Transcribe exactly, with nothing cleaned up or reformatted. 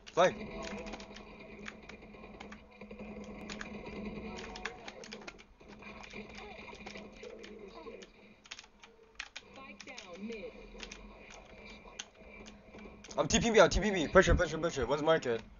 Fly. I'm T P B, I'm T P B. Pressure, pressure, pressure. One's market.